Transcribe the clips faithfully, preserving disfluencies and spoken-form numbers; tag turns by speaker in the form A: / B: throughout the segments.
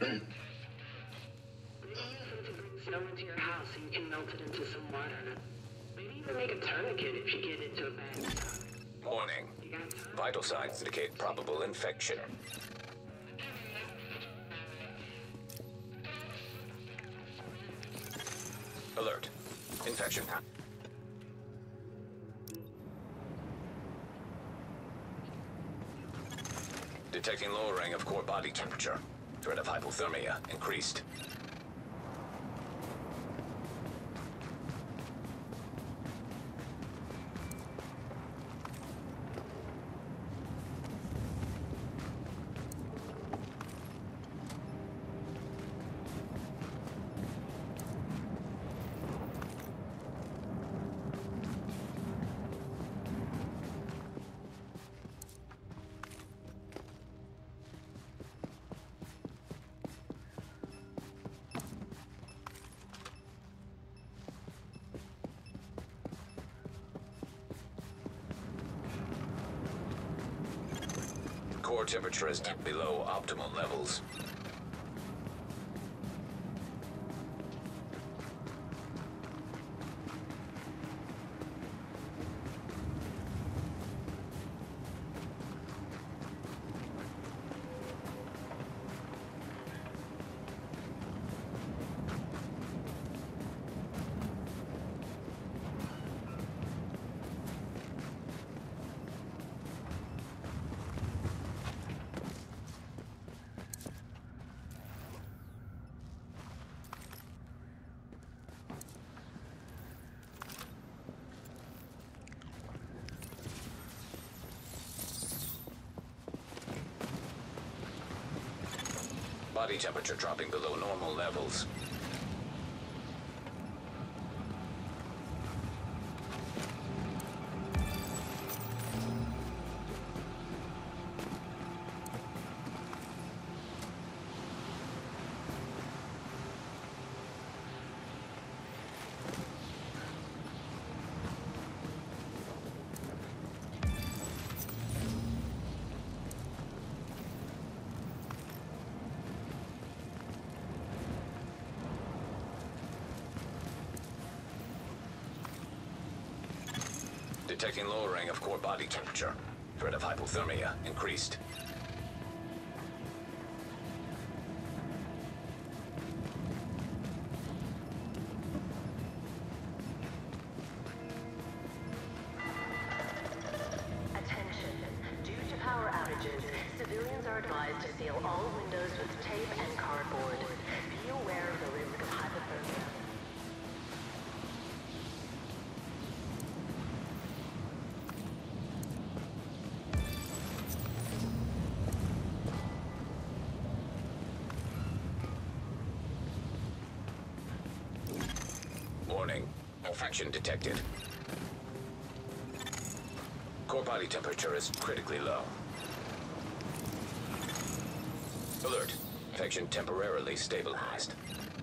A: Snow into your house so you can melt it into some water. Maybe even make a tourniquet if you get into a bad spot.
B: Warning. Vital signs indicate probable infection. Alert. Infection. Detecting lowering of core body temperature. Threat of hypothermia increased. Core temperature is dipped below optimal levels. Body temperature dropping below normal levels. Detecting lowering of core body temperature. Threat of hypothermia increased.
C: Attention. Due to power outages, civilians are advised to seal all windows with tape and cardboard. Be aware of the risk of hypothermia.
B: Warning. Infection detected. Core body temperature is critically low. Alert. Infection temporarily stabilized.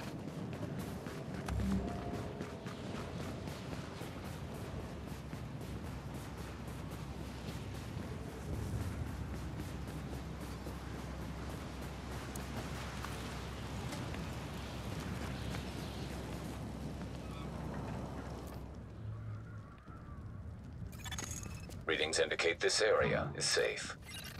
B: Readings indicate this area is safe.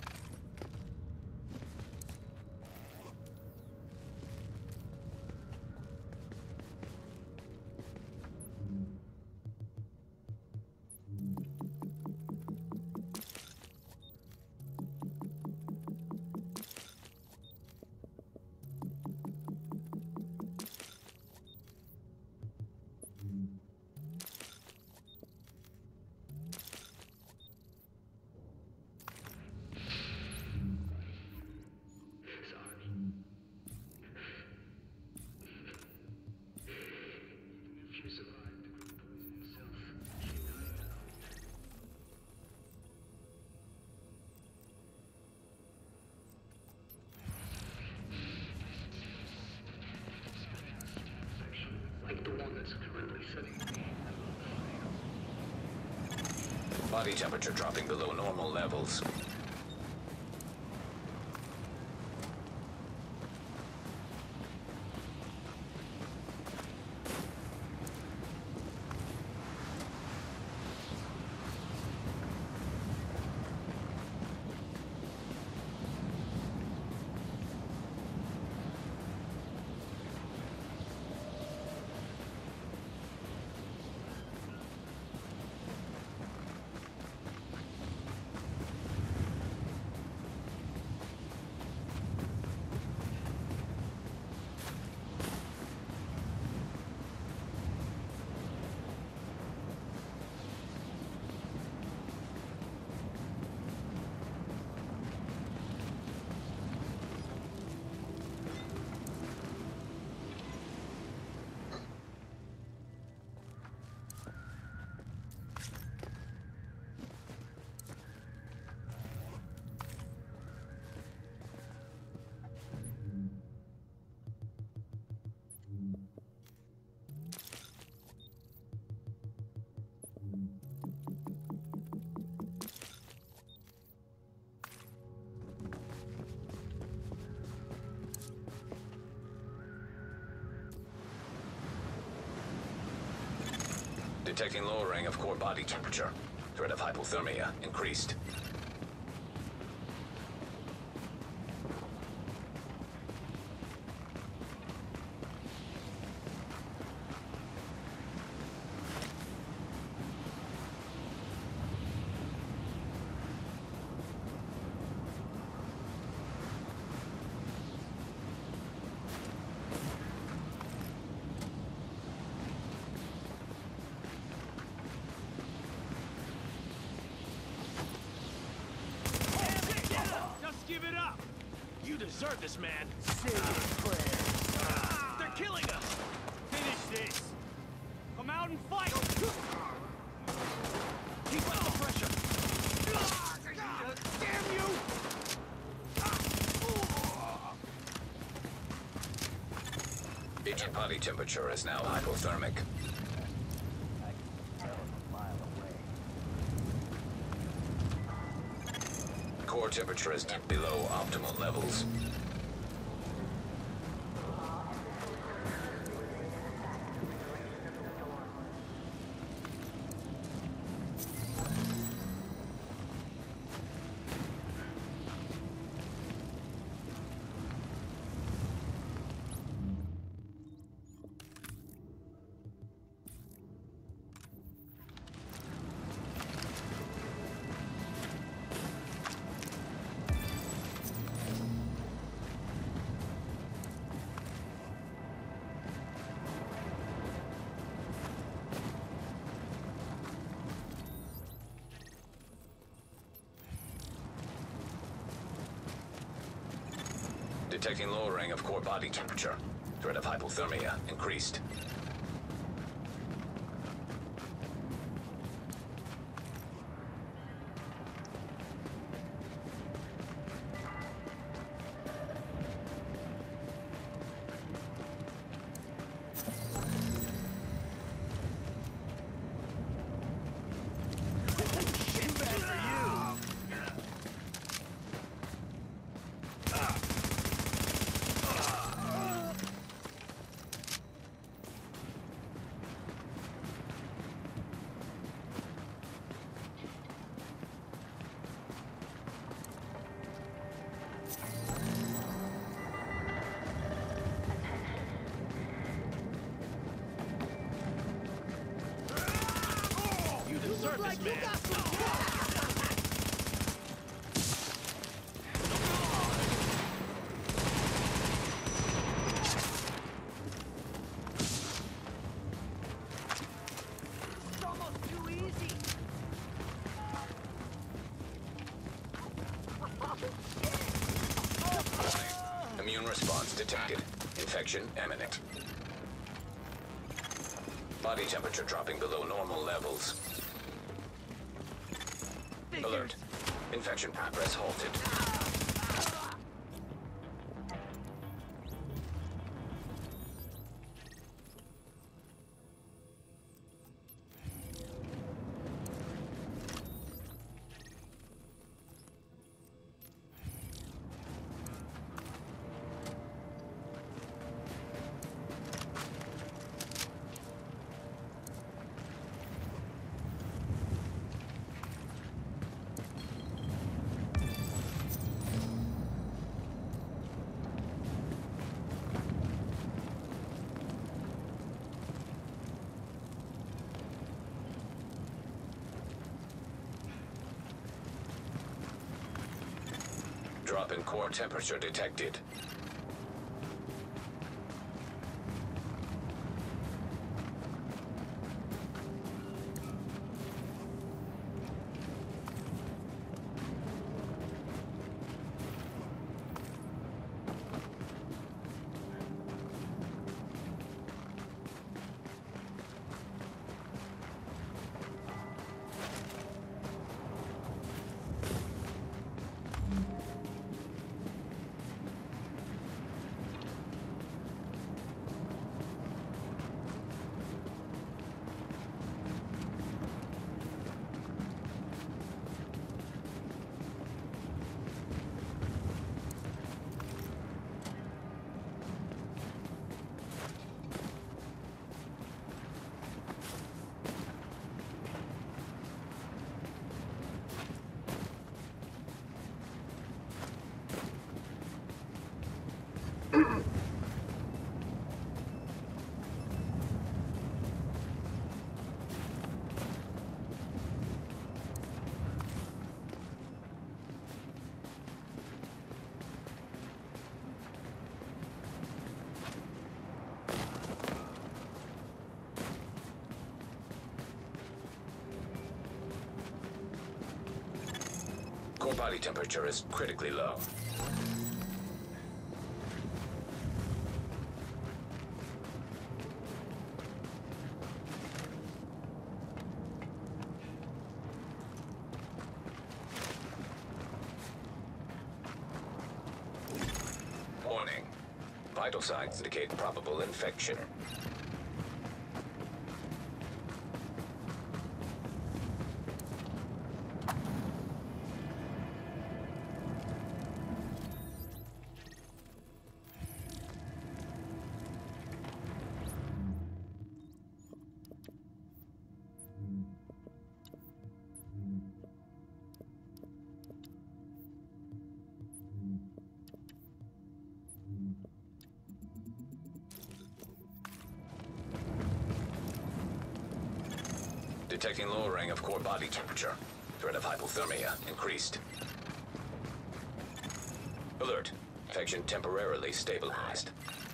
B: Body temperature dropping below normal levels. Detecting lowering of core body temperature. Threat of hypothermia increased.
D: Give it up! You deserve this, man!
E: Say a prayer.
D: Ah, they're killing us! Finish this! Come out and fight! Keep up the pressure! Damn you!
B: Agent body temperature is now hypothermic. Core temperature is dipped below optimal levels. Detecting lowering of core body temperature. Threat of hypothermia increased.
D: Deserve this, man!
E: It's almost too easy.
B: Immune response detected. Infection imminent. Body temperature dropping below normal levels. Alert. Infection progress halted. Drop in core temperature detected. Core body temperature is critically low. Warning. Vital signs indicate probable infection. Detecting lowering of core body temperature. Threat of hypothermia increased. Alert. Infection temporarily stabilized.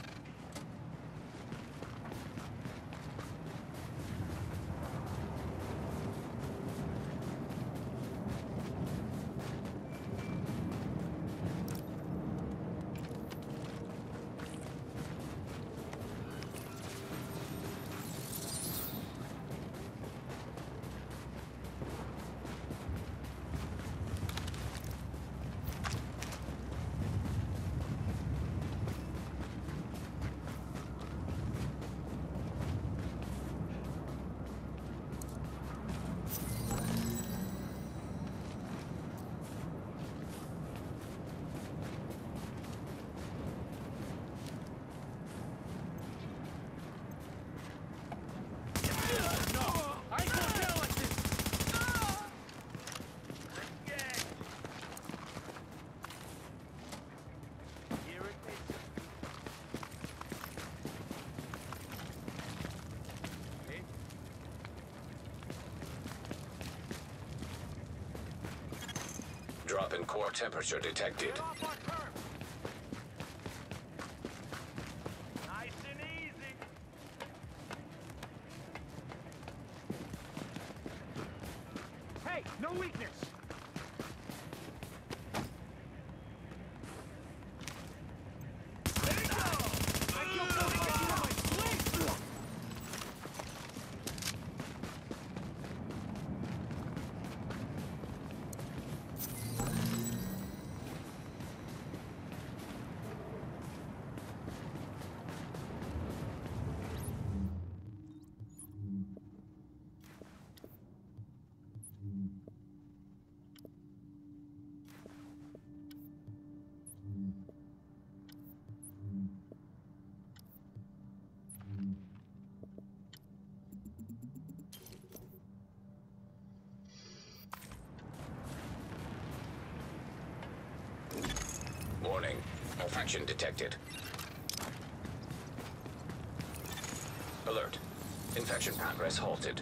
B: Drop in core temperature detected.
D: Get off our curb. Nice and easy. Hey, no weakness. There you go. I killed forty-five in my sleep.
B: Warning. Infection detected. Alert. Infection progress halted.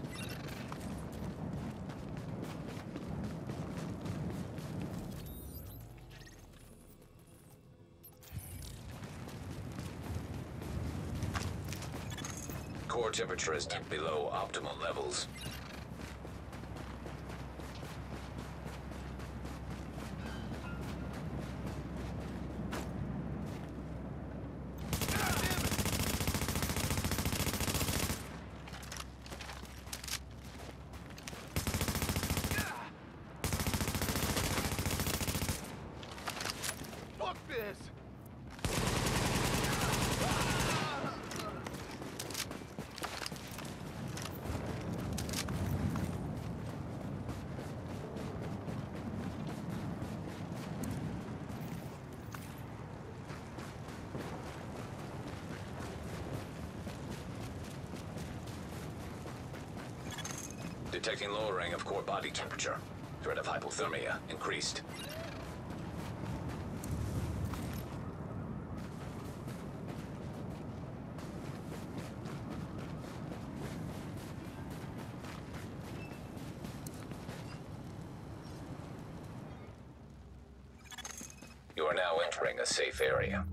B: Core temperature is dipped below optimal levels.
D: Fuck this.
B: Detecting lowering of core body temperature. Threat of hypothermia increased. You are now entering a safe area.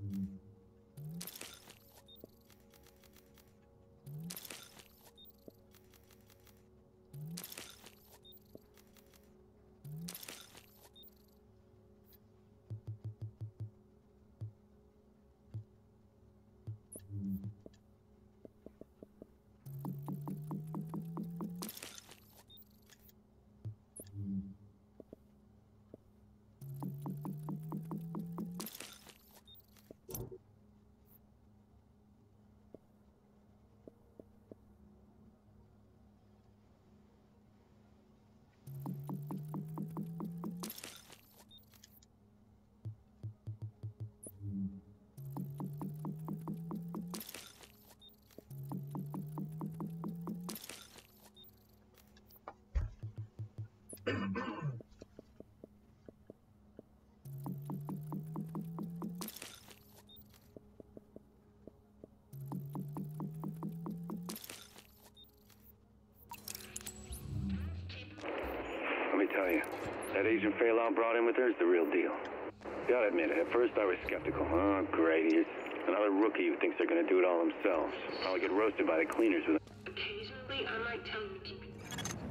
F: Let me tell you, that Agent Phelan brought in with her is the real deal. Gotta admit it, at first I was skeptical. Oh, great, here's another rookie who thinks they're gonna do it all themselves. Probably get roasted by the cleaners with
A: Occasionally, I might tell you to keep it.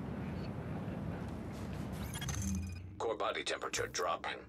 B: Core body temperature dropping.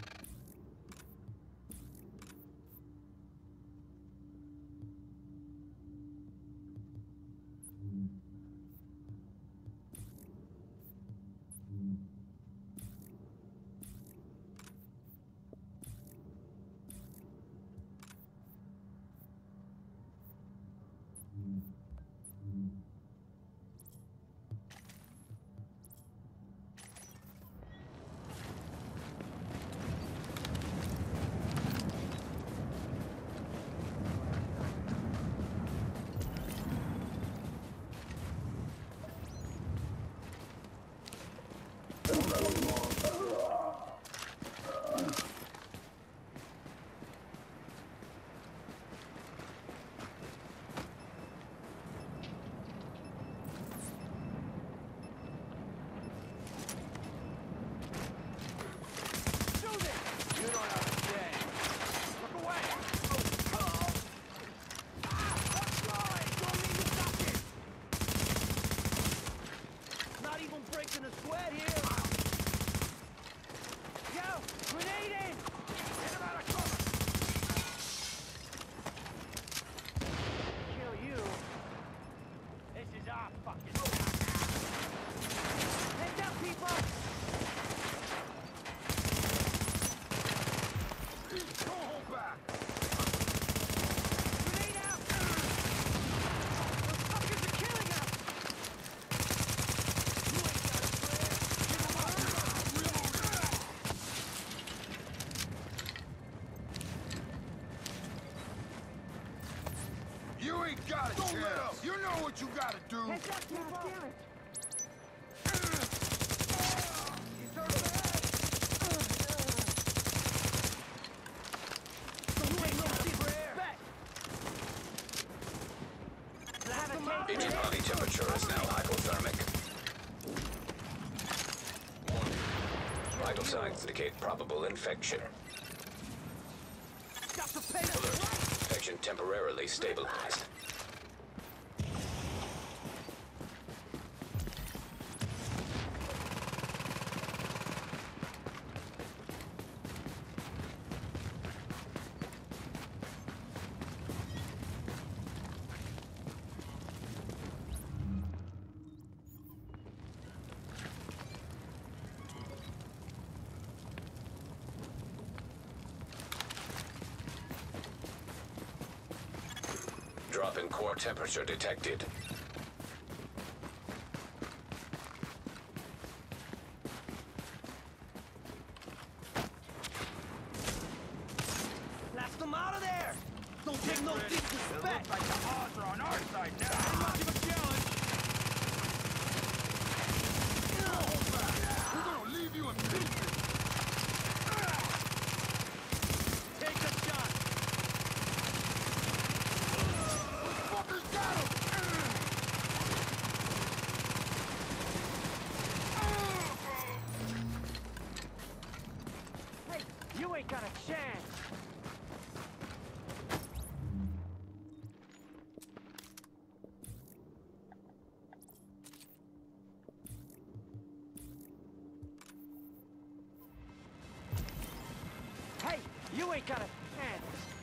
G: You ain't got a chance. You know what you gotta do.
E: Heads up, people! Damn it!
B: Agent body temperature is now hypothermic. Vital signs indicate probable infection. Alert. Infection temporarily stabilized. Drop in core temperature detected.
E: Blast them out of there! Don't take no disrespect!
G: Like the odds are on our side now.
D: I'm not even challenge.
G: We're gonna leave you in pieces.
D: Take the shot.
G: Fuckers got him.
E: Hey, you ain't got a chance!
D: You ain't got a hand.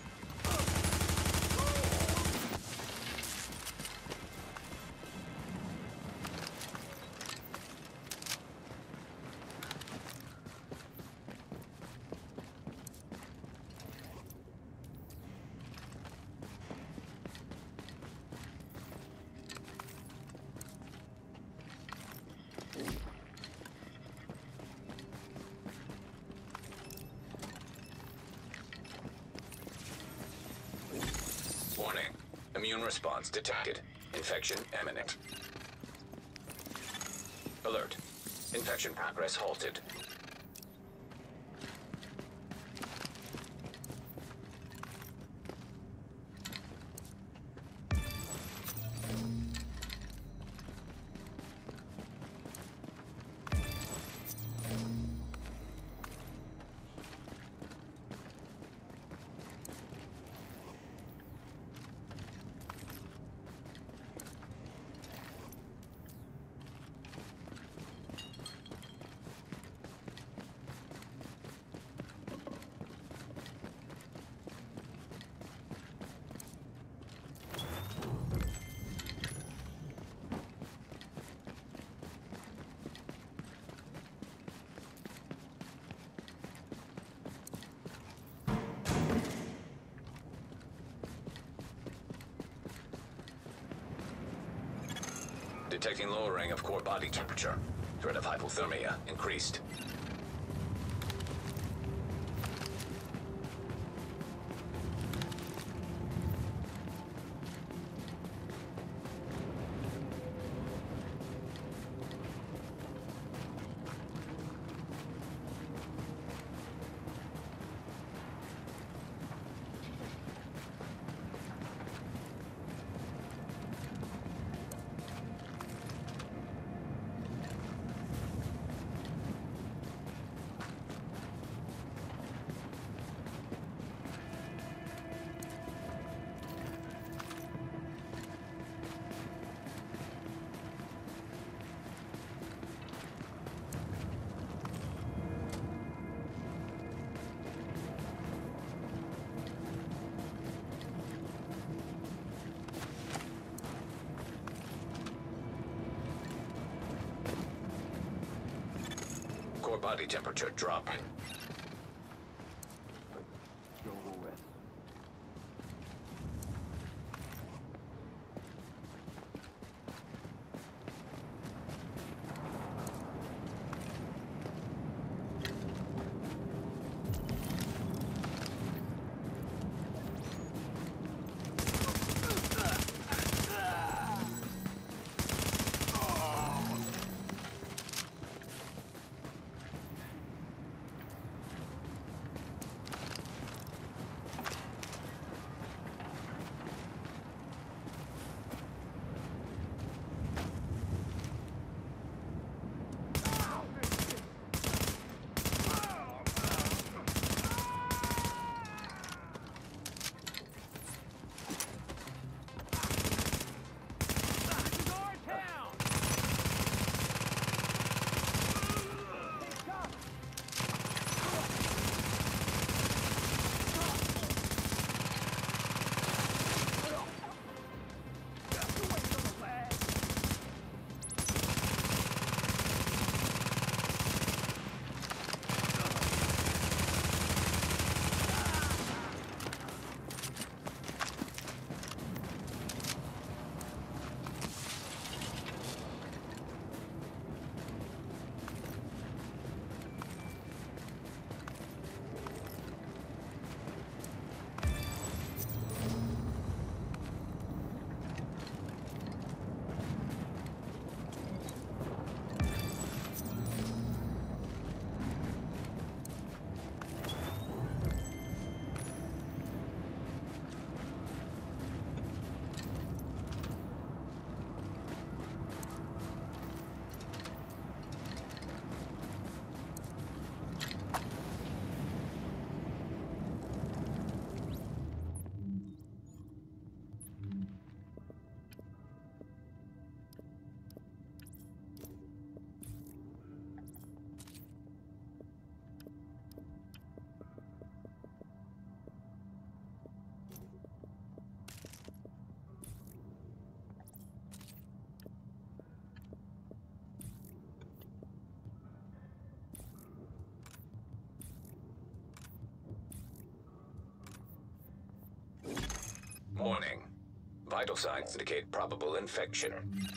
B: Warning. Immune response detected. Infection imminent. Alert. Infection progress halted. Detecting lowering of core body temperature. Threat of hypothermia increased. Core body temperature dropping. Warning. Vital signs indicate probable infection.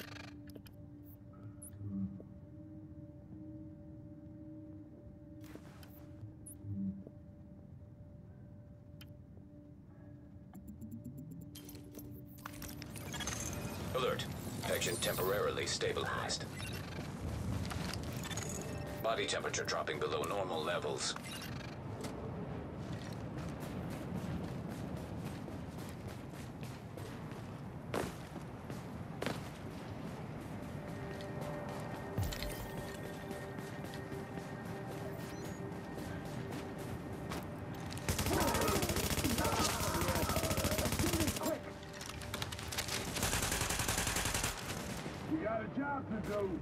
B: Alert. Infection temporarily stabilized. Body temperature dropping below normal levels.
G: We got a job to do.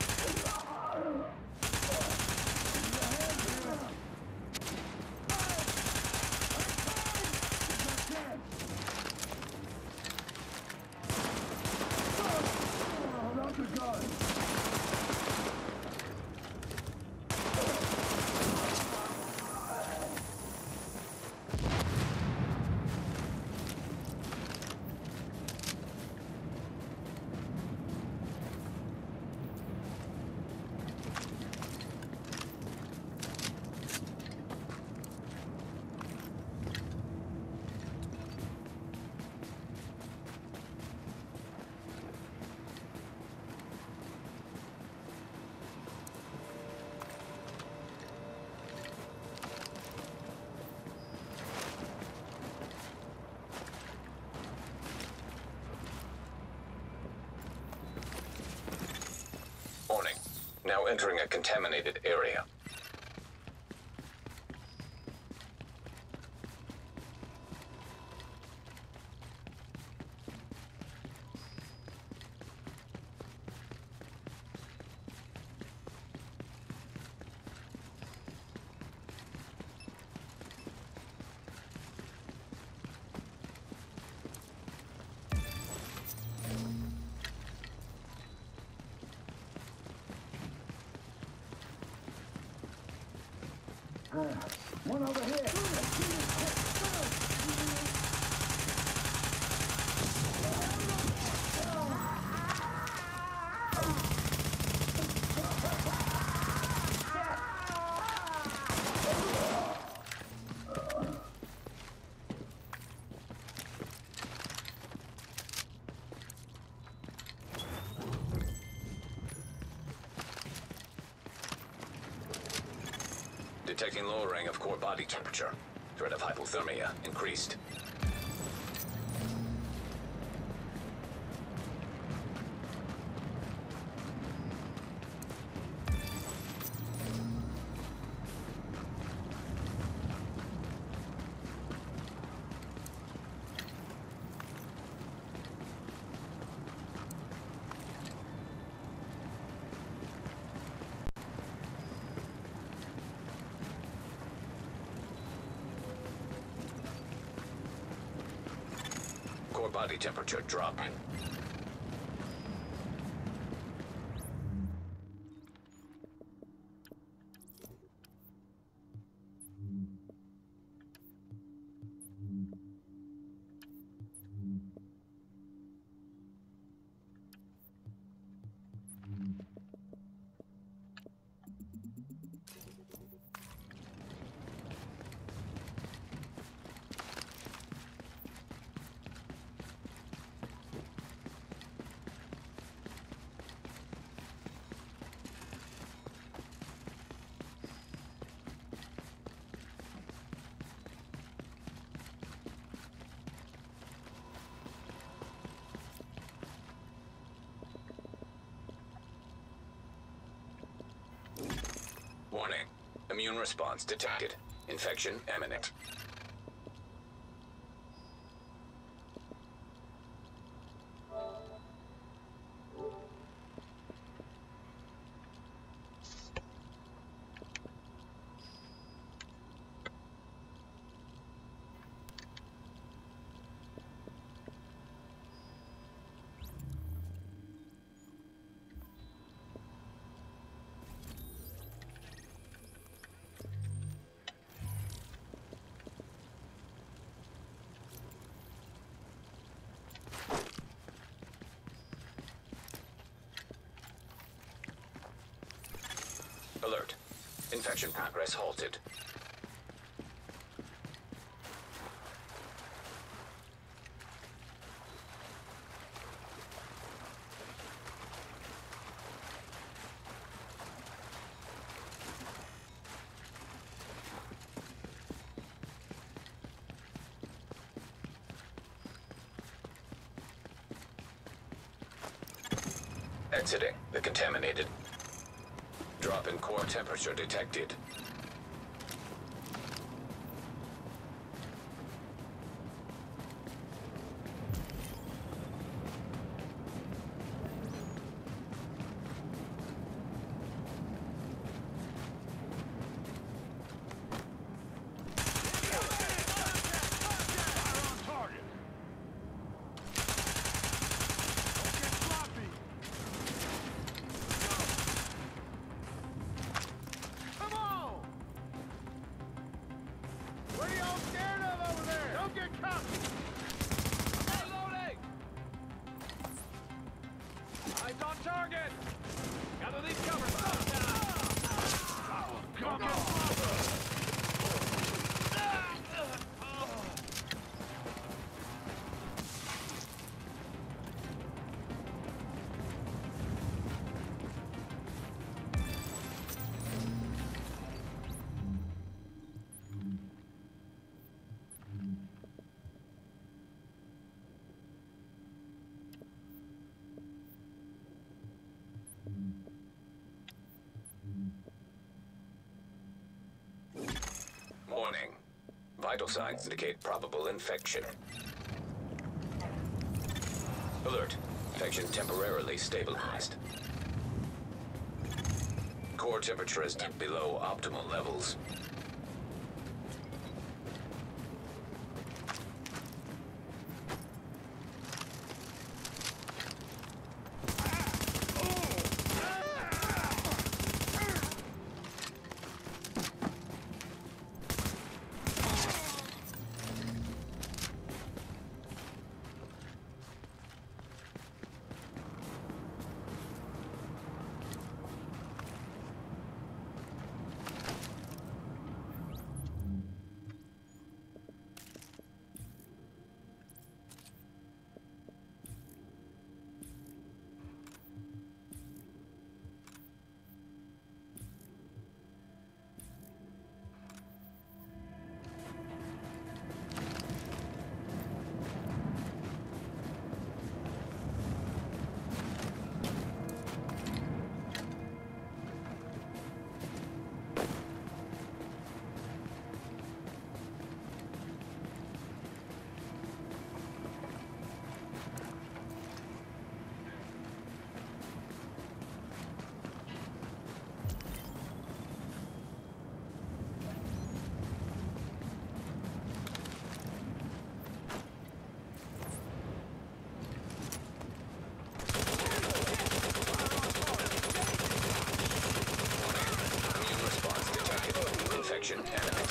G: Not the gun.
B: Warning. Now entering a contaminated area.
G: One over here.
B: Detecting lowering of core body temperature. Threat of hypothermia increased. Core body temperature dropping. Warning. Immune response detected. Infection imminent. Infection progress halted. Exiting the contaminated. Drop in core temperature detected. Warning. Vital signs indicate probable infection. Alert. Infection temporarily stabilized. Core temperature is dipped below optimal levels. Infection enemy.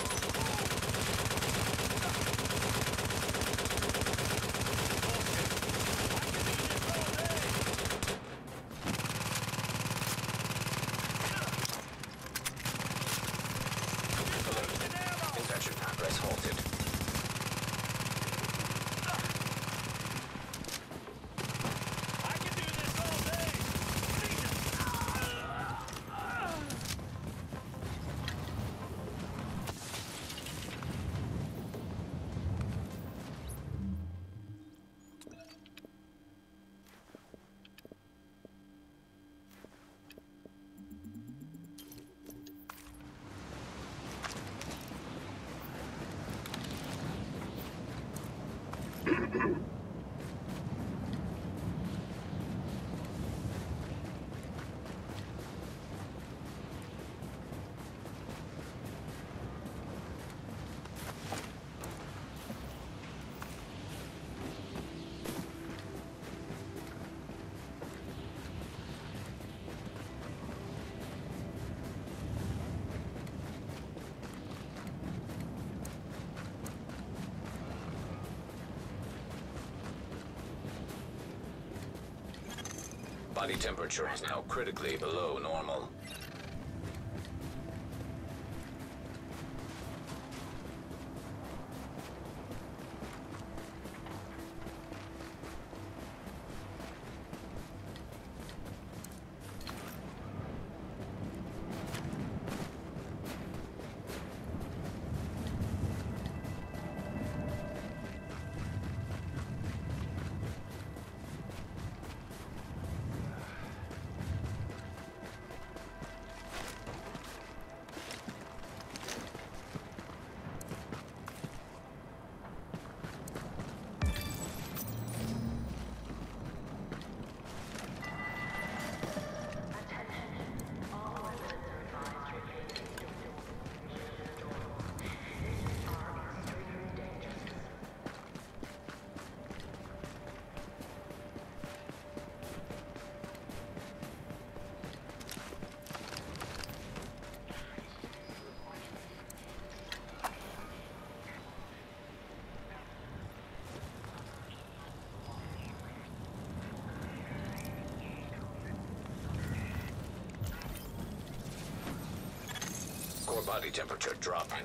B: Infection progress halted.
D: I can do this all day. Body temperature is now critically below normal.
B: Core body temperature dropping.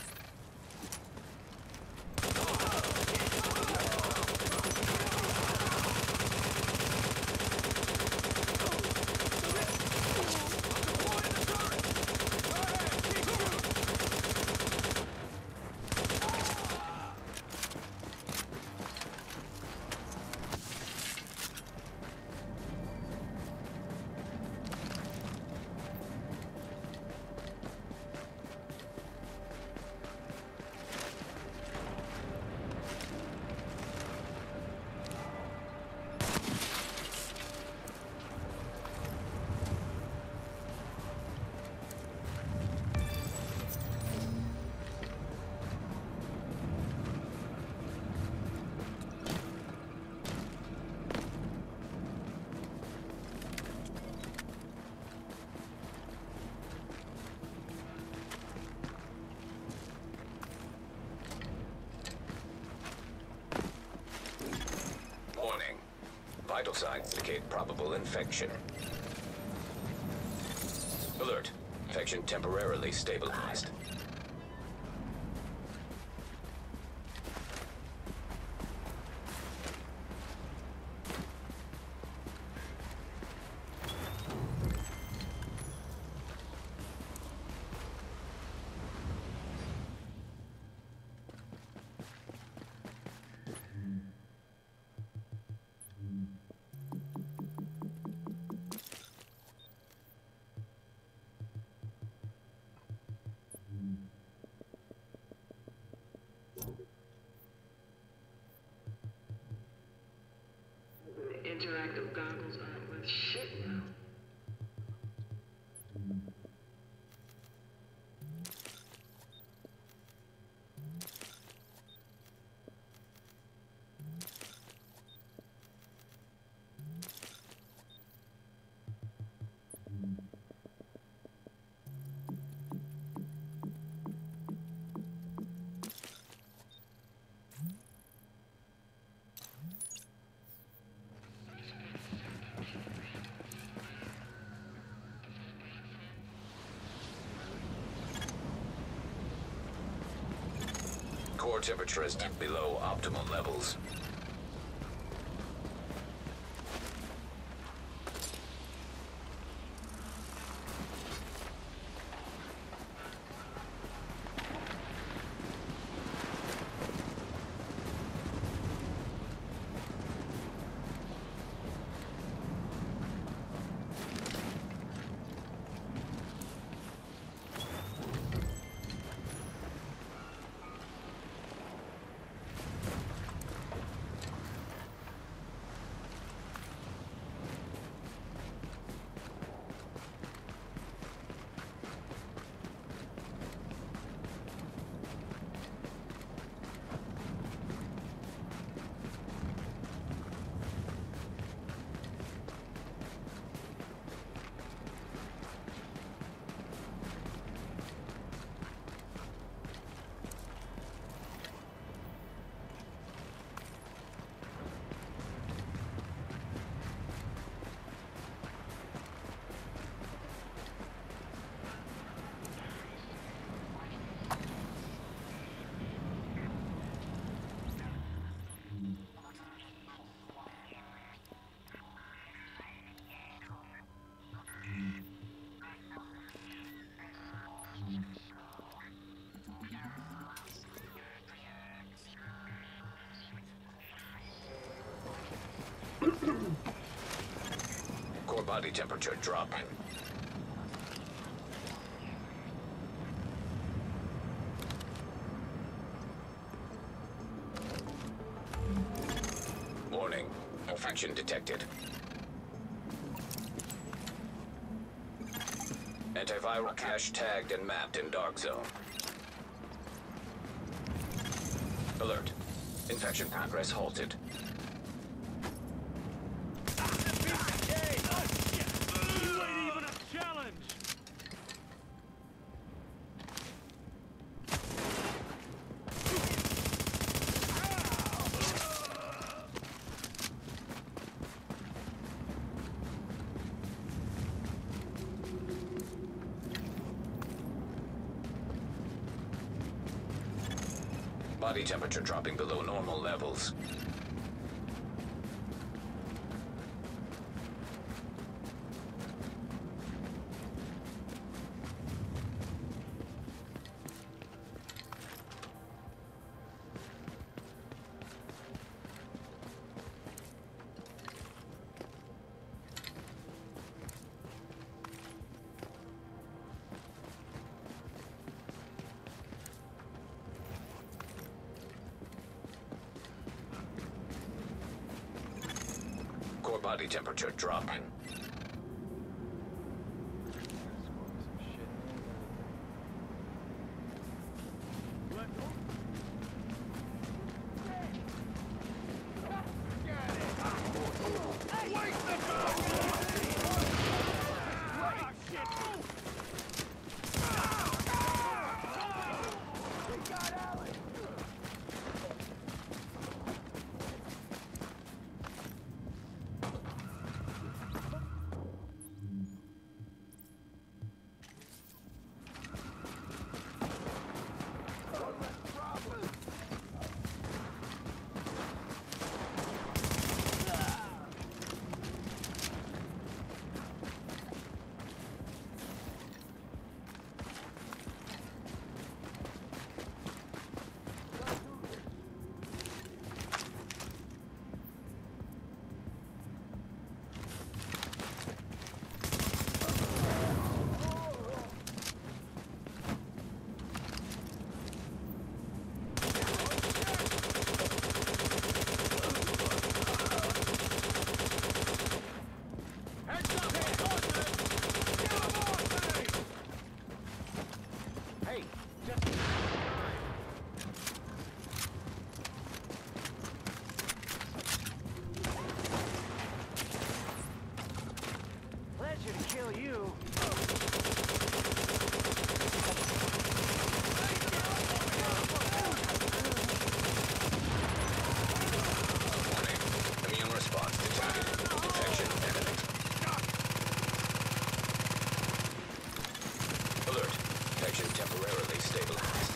B: Vital signs indicate probable infection. Alert. Infection temporarily stabilized.
A: Interactive goggles aren't worth shit now.
B: Core temperature is dipped below optimal levels. Core body temperature dropping. Warning. Infection detected. Antiviral cache tagged and mapped in dark zone. Alert. Infection progress halted. body temperature dropping below normal levels. Core body temperature dropping. Temporarily stabilized.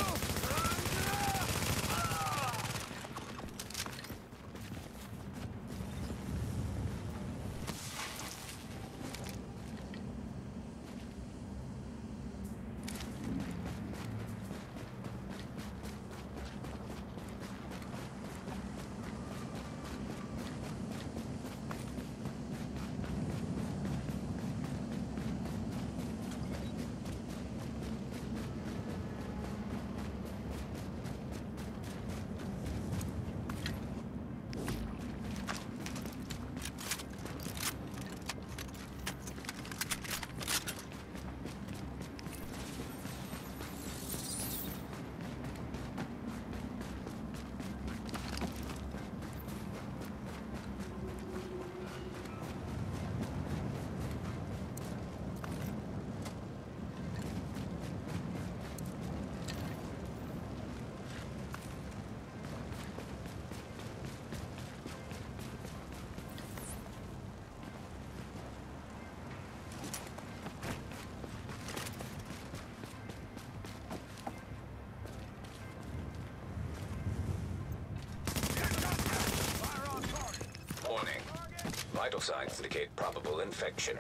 B: Warning. Vital signs indicate probable infection.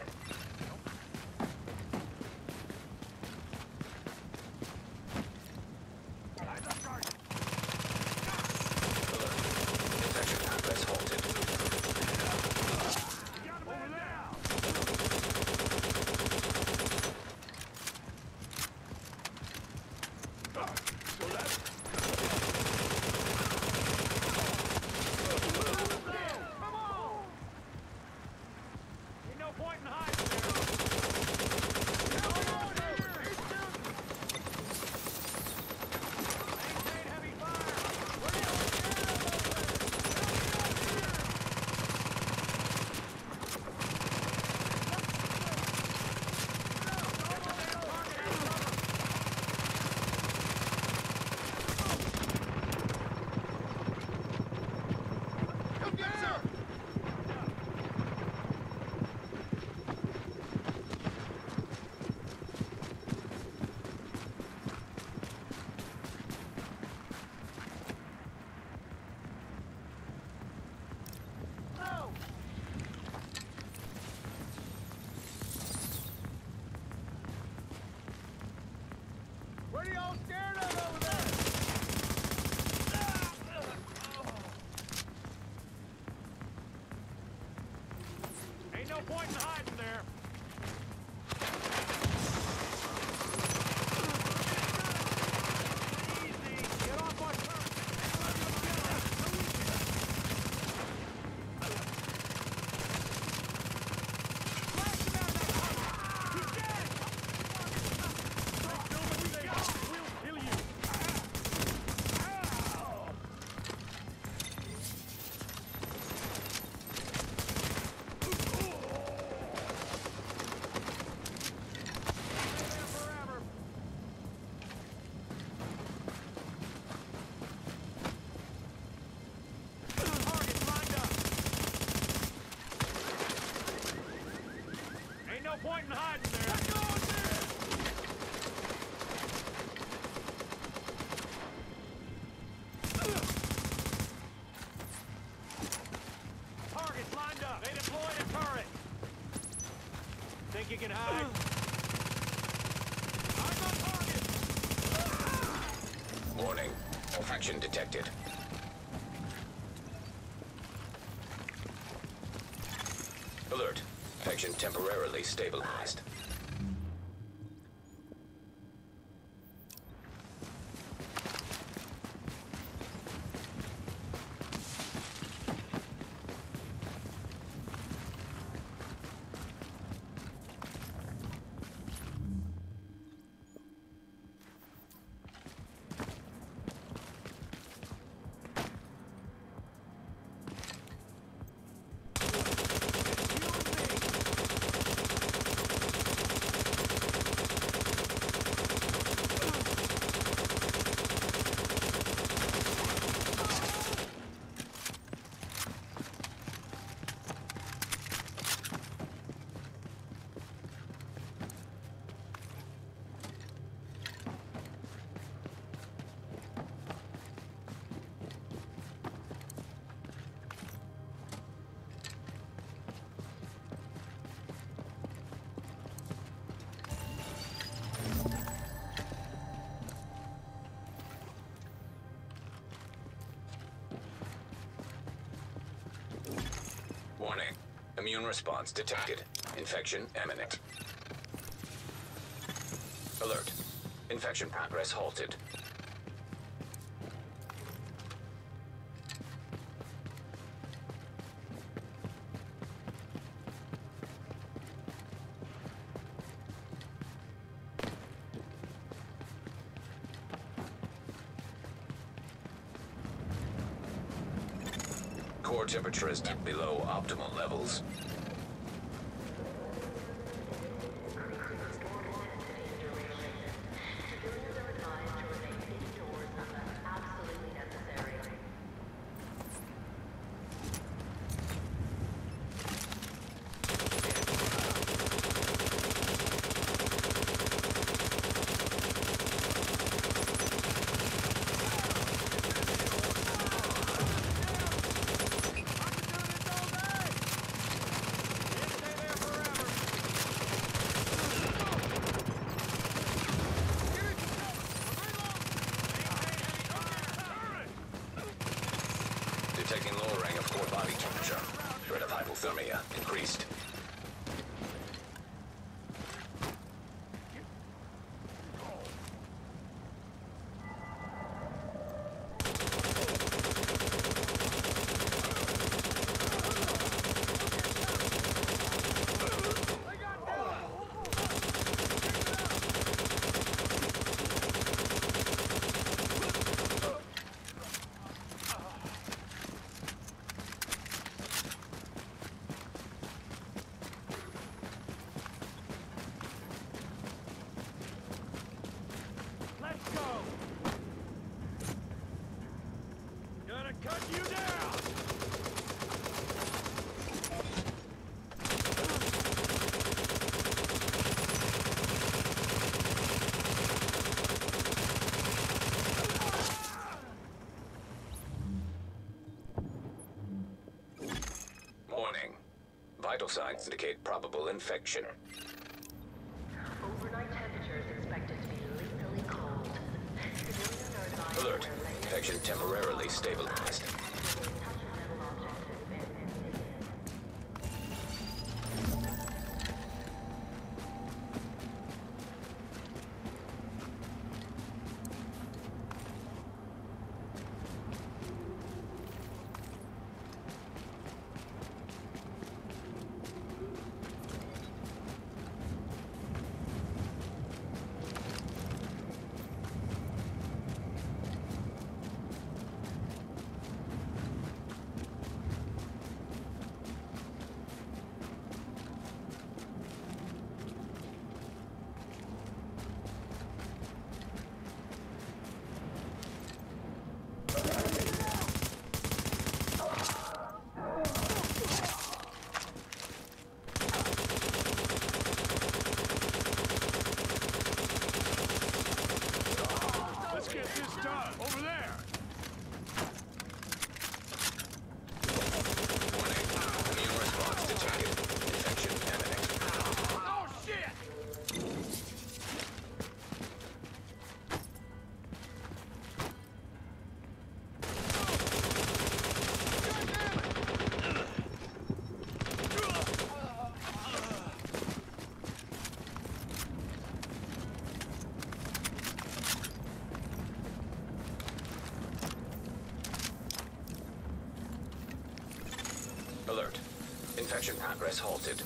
B: Infection progress halted.
D: Point in hiding. something hiding there. Targets lined up. They deployed a turret. Think you can hide? I'm on target.
B: Warning. Faction detected. Alert. Faction temporarily stabilized. Warning. Immune response detected. Infection imminent. Alert. Infection progress halted. Core temperature is below optimal levels. Detecting lowering of core body temperature. Threat of hypothermia increased.
D: Let's go. Gonna cut you down.
B: Warning. Vital signs indicate probable infection.
C: Overnight temperatures expected to be lethally cold. Civilians are advised
B: Alert.
C: to wear layers
B: Infection temporarily stabilized. Alert. Infection progress halted.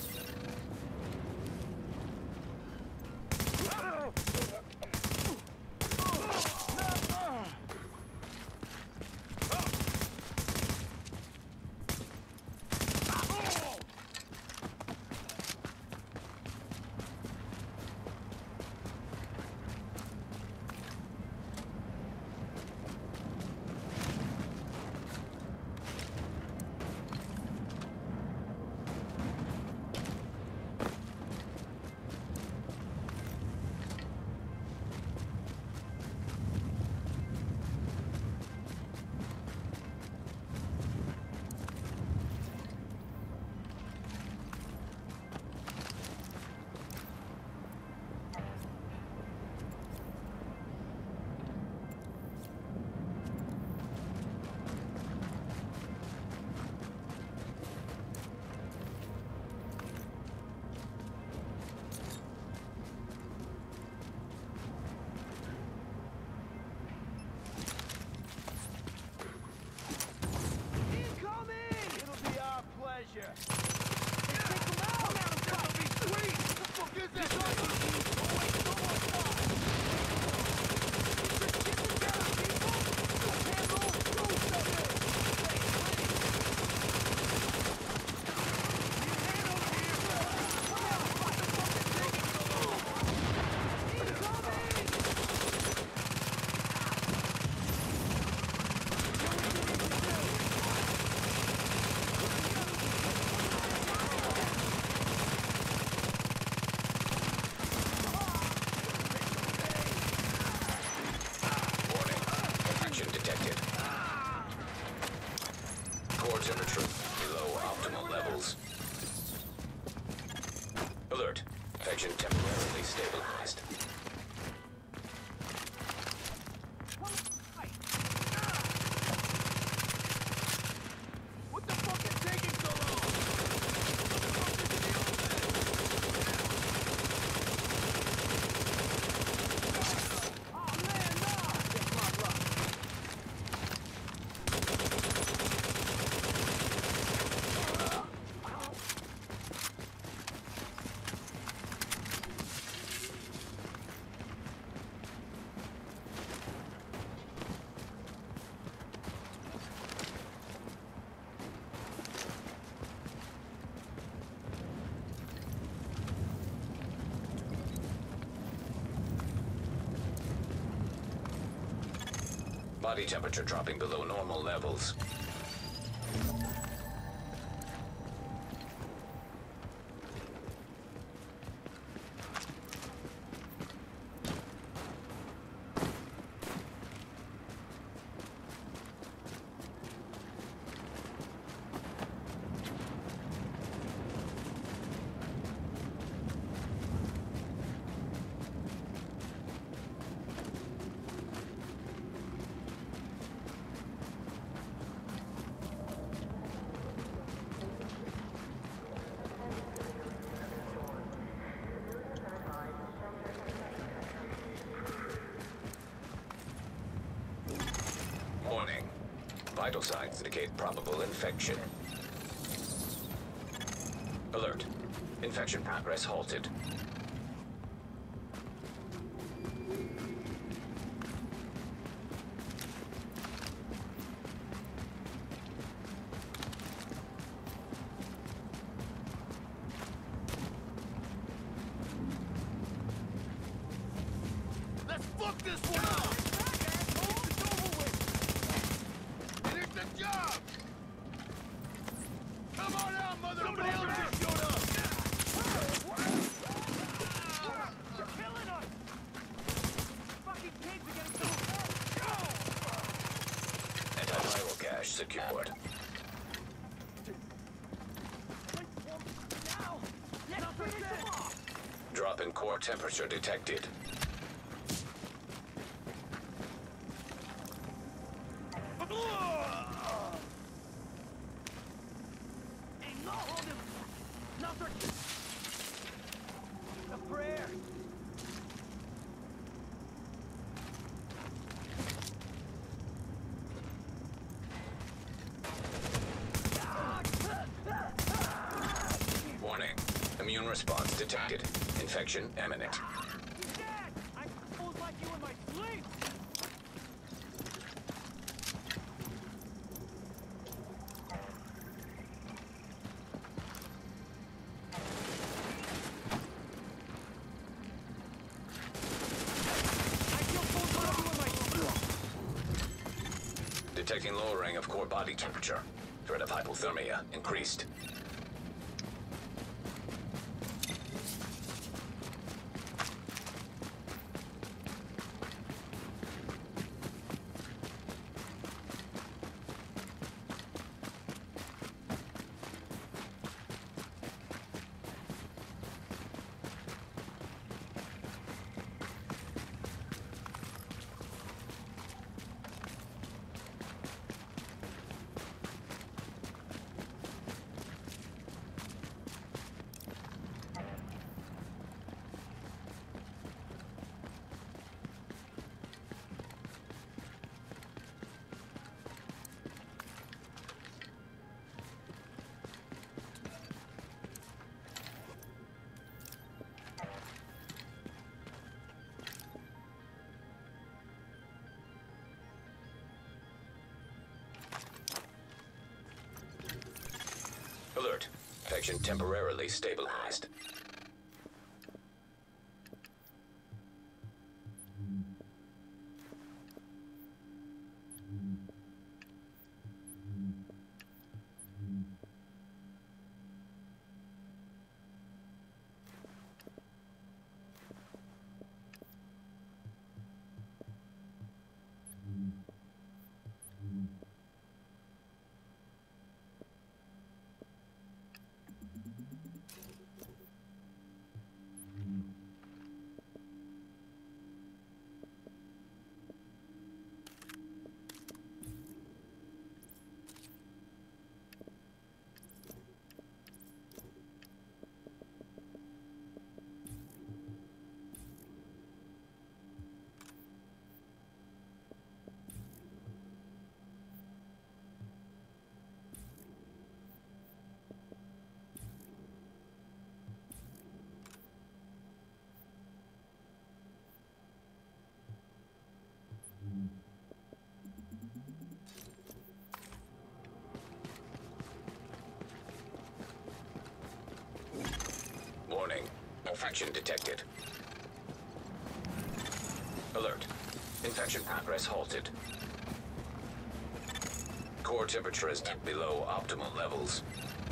B: Temperature below optimal levels. Alert. Infection temporarily stabilized.
D: What the fuck is taking so long? Oh man, no! That's my luck.
B: Body temperature dropping below normal levels. Warning. Vital signs indicate probable infection. Alert. Infection progress halted.
G: Let's fuck this one up! It's over with! Finish the job! Come on out, mother! Somebody else just showed up!
D: You're killing us! Fucking kids are getting so hurt!
B: Antiviral cache secured.
D: Now! Let's finish them off!
B: Drop in core temperature detected.
D: Hey, no, hold him! Nothing! A prayer!
B: response detected. Infection imminent.
D: Dad! I almost like you in my sleep!
B: Detecting lowering of core body temperature. Threat of hypothermia increased. Alert. Infection temporarily stabilized. Warning. Infection detected. Alert. Infection progress halted. Core temperature is below optimal levels.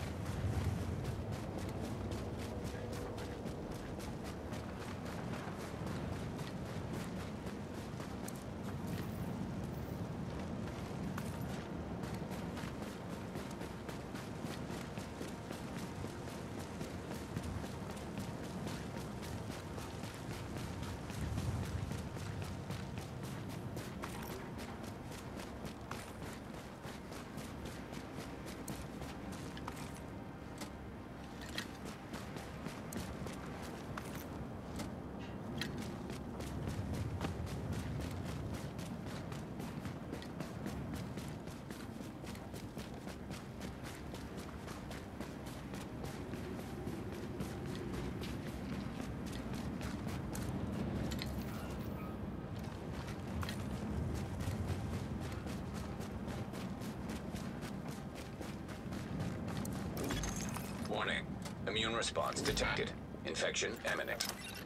B: Warning. Immune response detected. Infection imminent.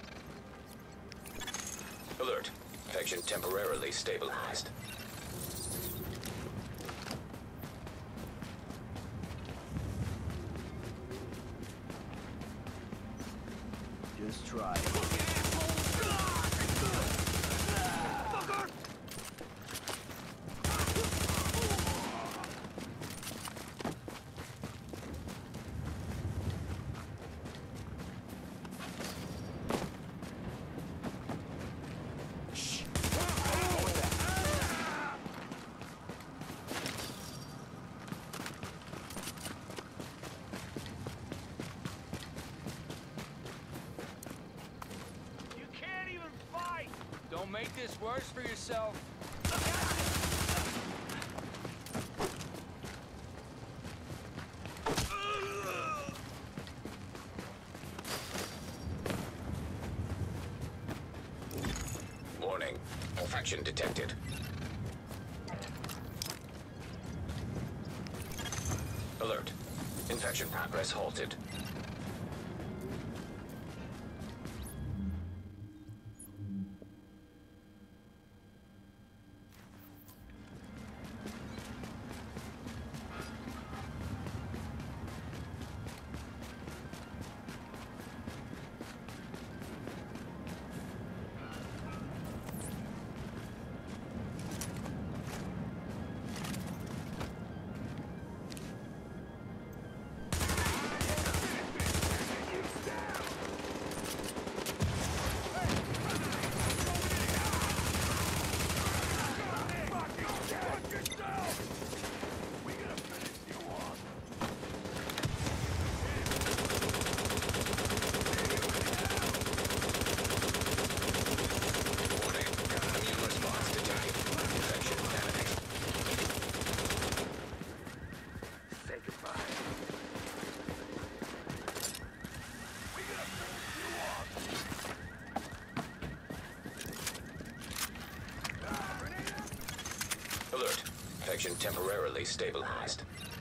B: Alert. Infection temporarily stabilized.
E: Just try.
D: Don't make this worse for yourself.
B: Infection detected. Alert. Infection progress halted. Alert. Infection temporarily stabilized.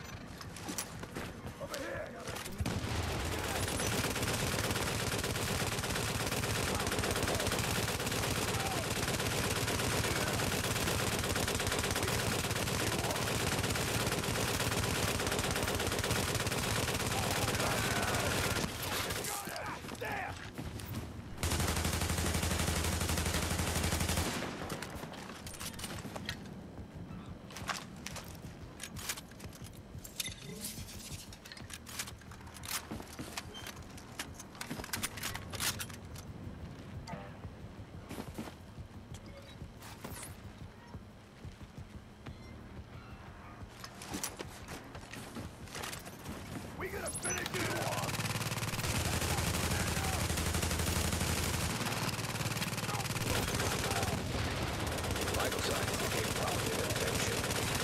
B: Vital signs indicate probable infection.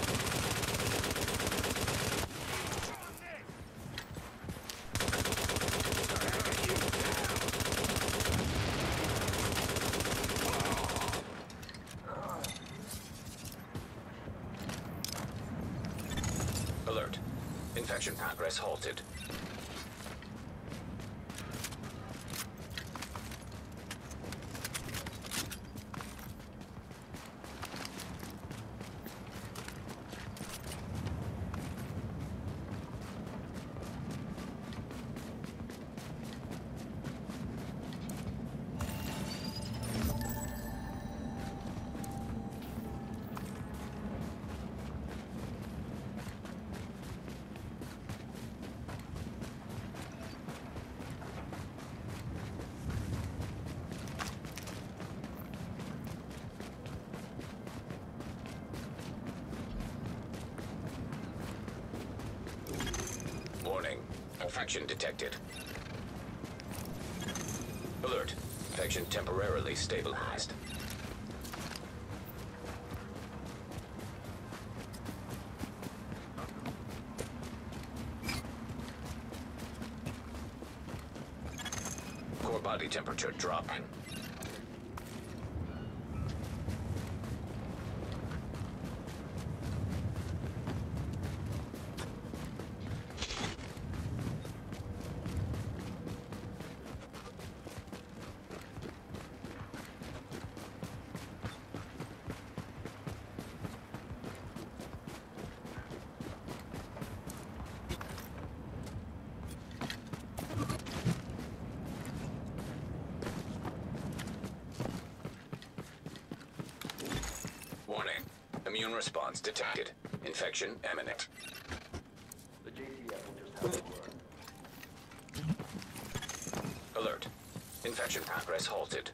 B: Alert. Infection progress halted. Warning. Infection detected. Alert. Infection temporarily stabilized. Core body temperature dropping. Warning. Immune response detected. Infection imminent.
H: The J T F will just have a word.
B: Alert. Infection progress halted.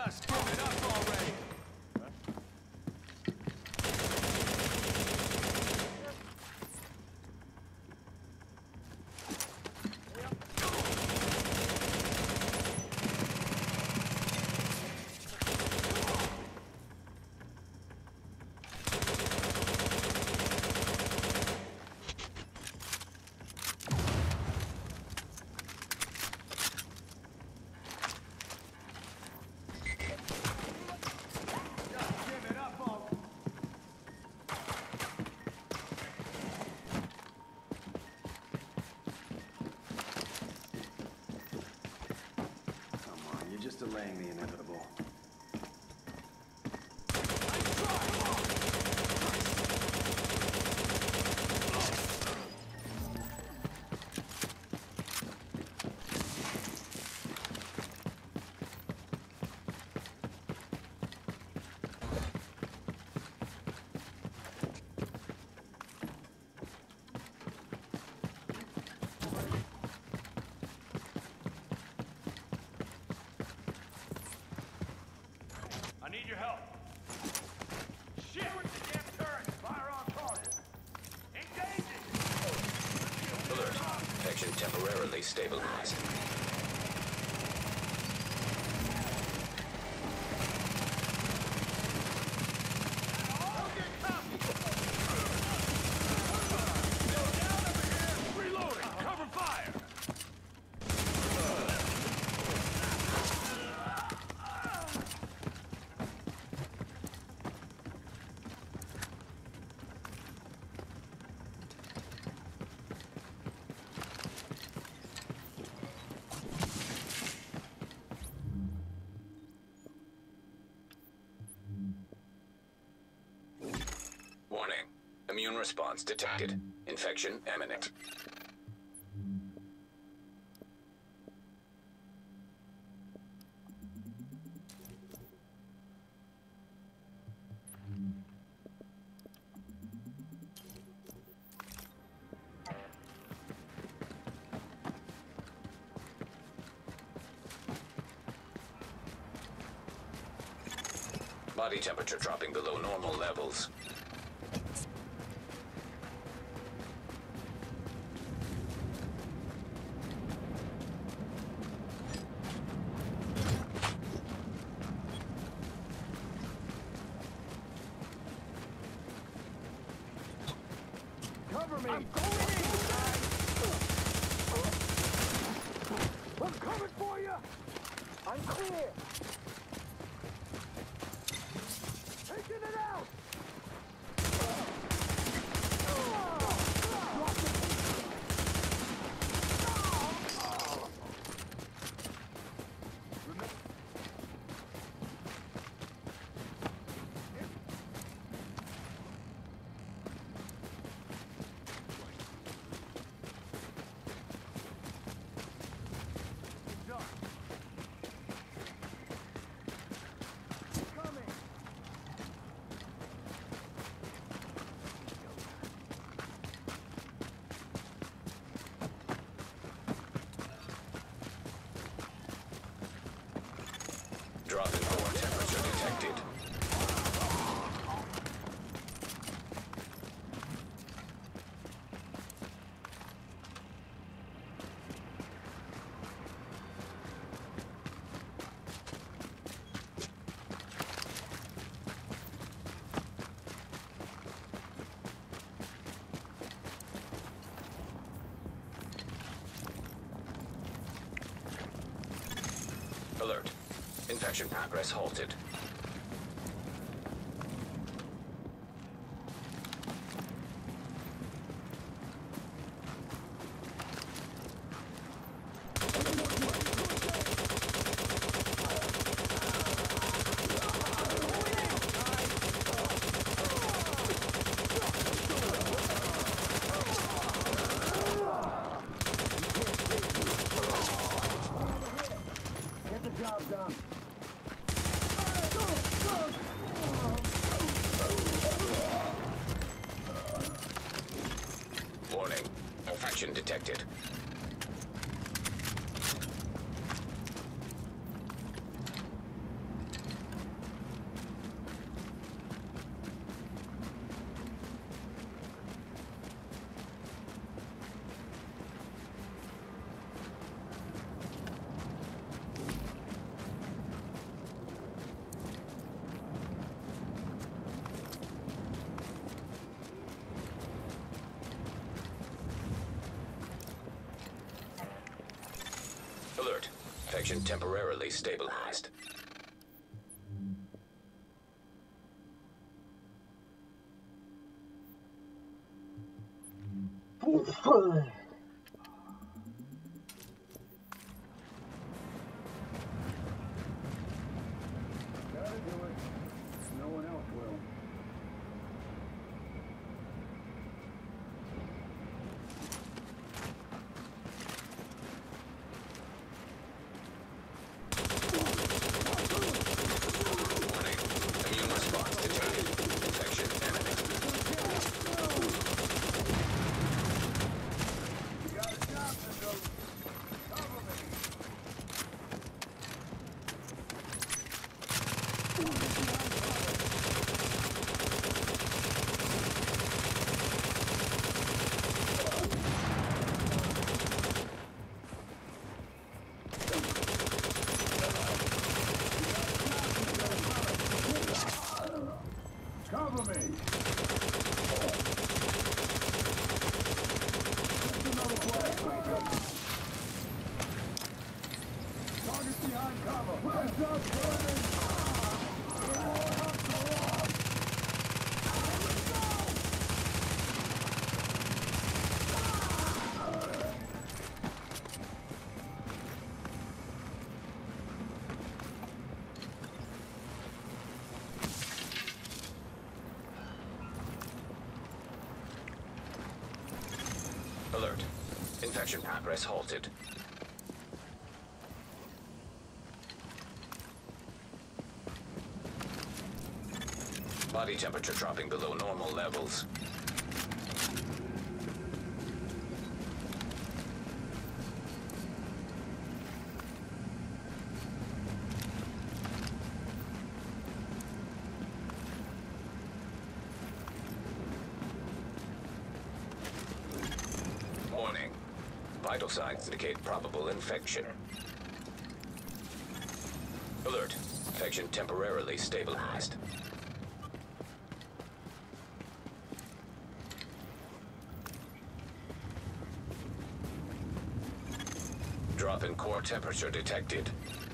D: Just give it up already!
I: Just delaying the inevitable.
D: Need your help. Shit! With the damn turret! Fire on target! Engaging!
B: Alert. Infection temporarily stabilized.
D: Reloading! Cover fire!
B: Warning. Immune response detected. Infection imminent. Body temperature dropping below normal levels.
D: Cover me! I'm going in! I'm coming for you! I'm clear! Taking it out!
B: Drop in core temperature detected. Alert. Infection progress halted.
D: Get the job done.
B: Warning. Infection detected. Infection temporarily stabilized.
D: Gotta do it. No one else will.
B: Warning. Immune response detected. Infection imminent.
D: You got a job to do. Cover me. Cover me. Just another flashlight. Target behind cover. Heads up, burning.
B: Alert. Infection progress halted. Body temperature dropping below normal levels. Warning. Vital signs indicate probable infection. Alert. Infection temporarily stabilized. Drop in core temperature detected.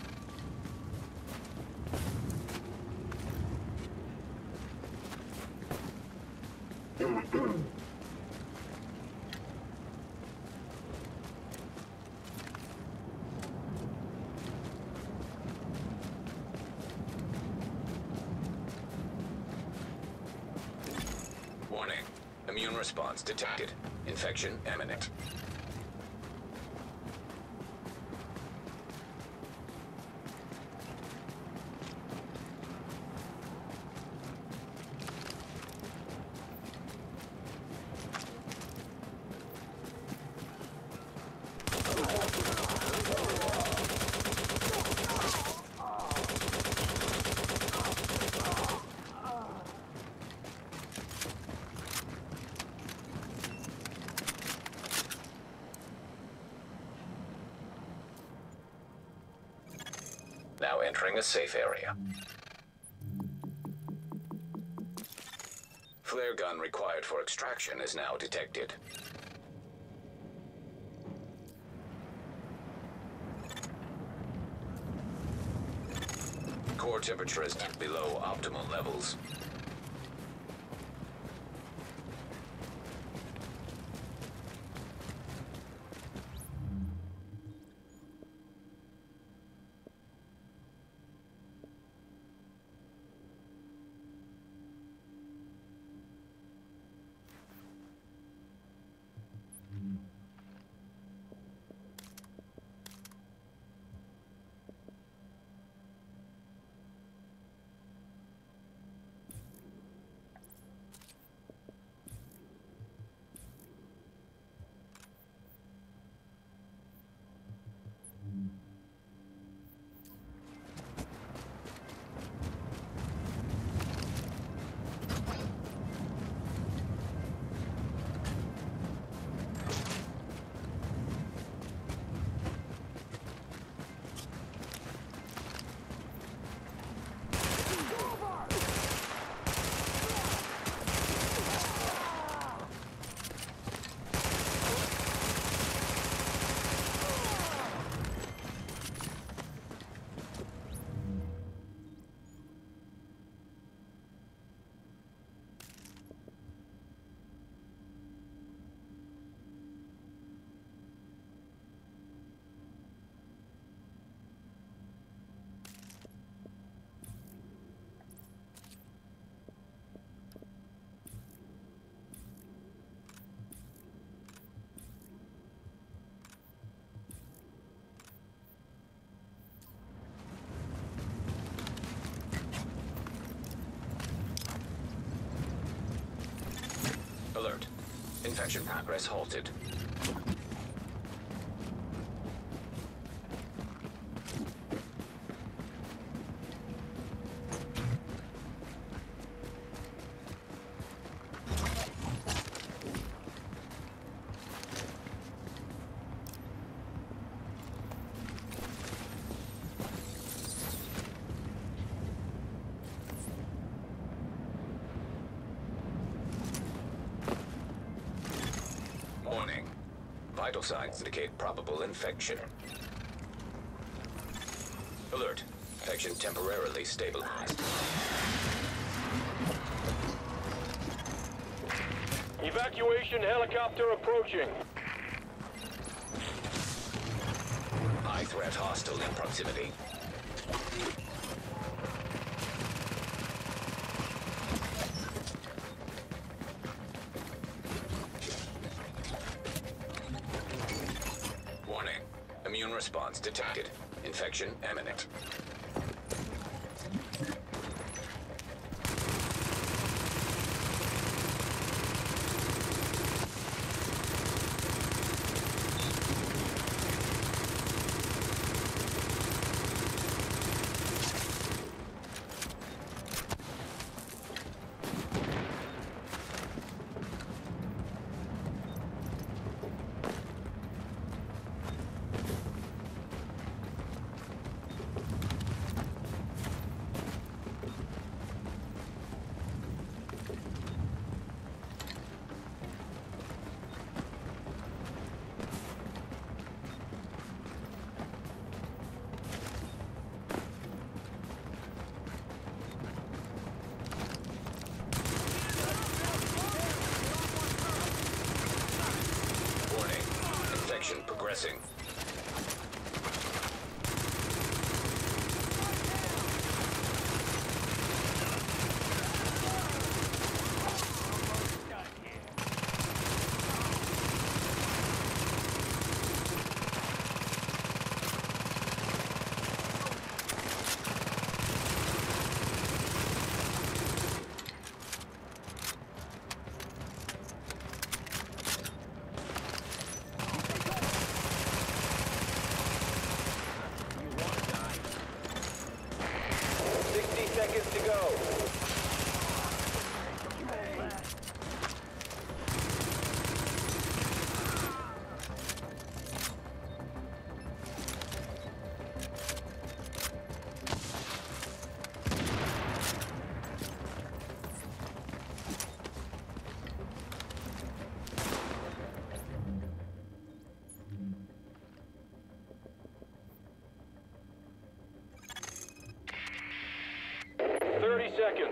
B: Warning. Immune response detected. Infection imminent. Now entering a safe area. Flare gun required for extraction is now detected. Core temperature is below optimal levels. Infection progress halted. Warning. Vital signs indicate probable infection. Alert. Infection temporarily stabilized.
D: Evacuation helicopter approaching.
B: High threat hostile in proximity. Warning. Immune response detected. Infection imminent. Infection progressing.
D: Seconds to go. Thirty seconds.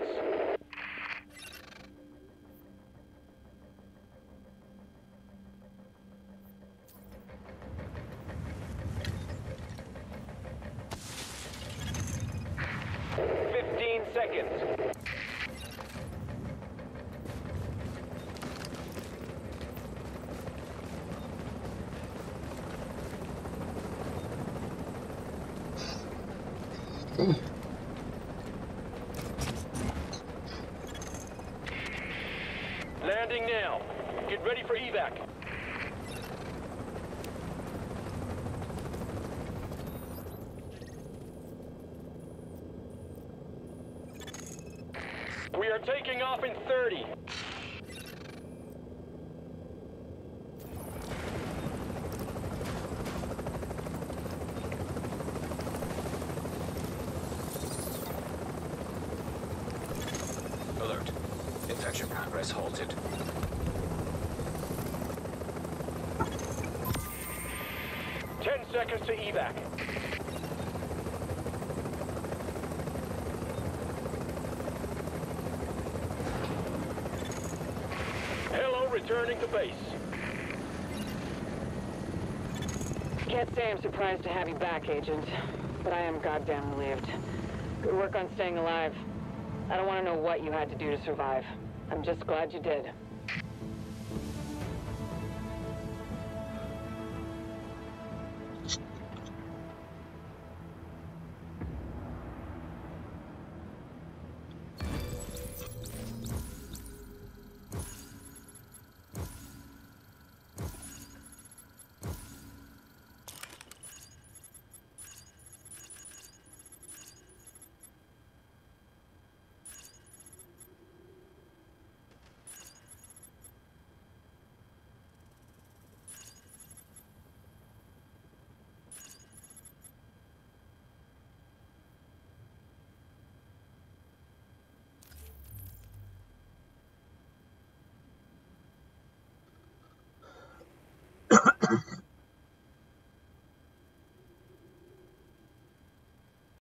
D: Fifteen seconds. Landing now. Get ready for evac. We are taking off in thirty.
B: Alert. Infection progress halted.
D: Ten seconds to evac. Hello, returning to base.
A: Can't say I'm surprised to have you back, Agent, but I am goddamn relieved. Good work on staying alive. I don't want to know what you had to do to survive. I'm just glad you did.